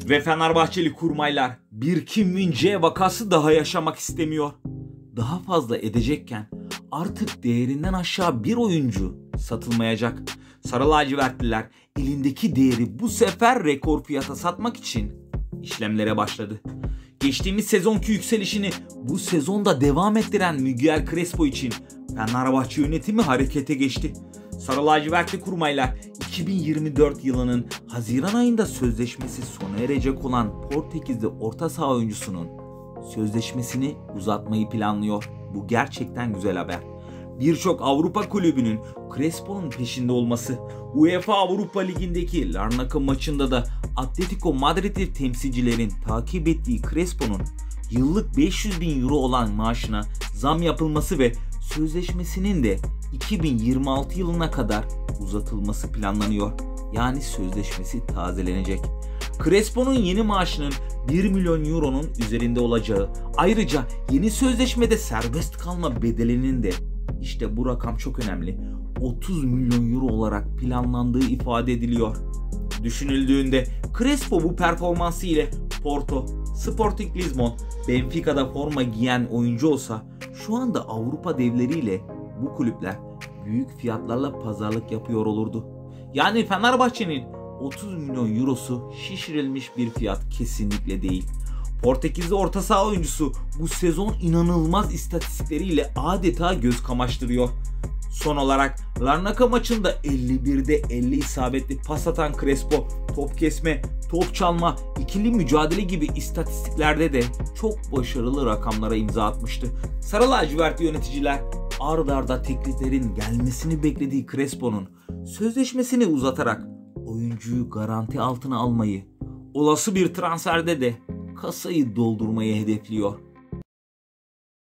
Ve Fenerbahçeli kurmaylar bir Kim Min-jae vakası daha yaşamak istemiyor. Daha fazla edecekken artık değerinden aşağı bir oyuncu satılmayacak. Sarı lacivertliler elindeki değeri bu sefer rekor fiyata satmak için işlemlere başladı. Geçtiğimiz sezonki yükselişini bu sezonda devam ettiren Miguel Crespo için Fenerbahçe yönetimi harekete geçti. Sarı lacivertli kurmaylar 2024 yılının Haziran ayında sözleşmesi sona erecek olan Portekizli orta saha oyuncusunun sözleşmesini uzatmayı planlıyor. Bu gerçekten güzel haber. Birçok Avrupa kulübünün Crespo'nun peşinde olması, UEFA Avrupa Ligi'ndeki Larnaca maçında da Atletico Madrid'li temsilcilerin takip ettiği Crespo'nun yıllık 500 bin euro olan maaşına zam yapılması ve sözleşmesinin de 2026 yılına kadar uzatılması planlanıyor. Yani sözleşmesi tazelenecek. Crespo'nun yeni maaşının 1 milyon euronun üzerinde olacağı, ayrıca yeni sözleşmede serbest kalma bedelinin de, işte bu rakam çok önemli, 30 milyon euro olarak planlandığı ifade ediliyor. Düşünüldüğünde Crespo bu performansı ile Porto, Sporting Lisbon, Benfica'da forma giyen oyuncu olsa şu anda Avrupa devleriyle bu kulüpler büyük fiyatlarla pazarlık yapıyor olurdu. Yani Fenerbahçe'nin 30 milyon eurosu şişirilmiş bir fiyat kesinlikle değil. Portekizli orta saha oyuncusu bu sezon inanılmaz istatistikleriyle adeta göz kamaştırıyor. Son olarak Larnaca maçında 51'de 50 isabetli pas atan Crespo, top kesme, top çalma, ikili mücadele gibi istatistiklerde de çok başarılı rakamlara imza atmıştı. Sarı lacivertli yöneticiler ard arda tekliflerin gelmesini beklediği Crespo'nun sözleşmesini uzatarak oyuncuyu garanti altına almayı, olası bir transferde de kasayı doldurmayı hedefliyor.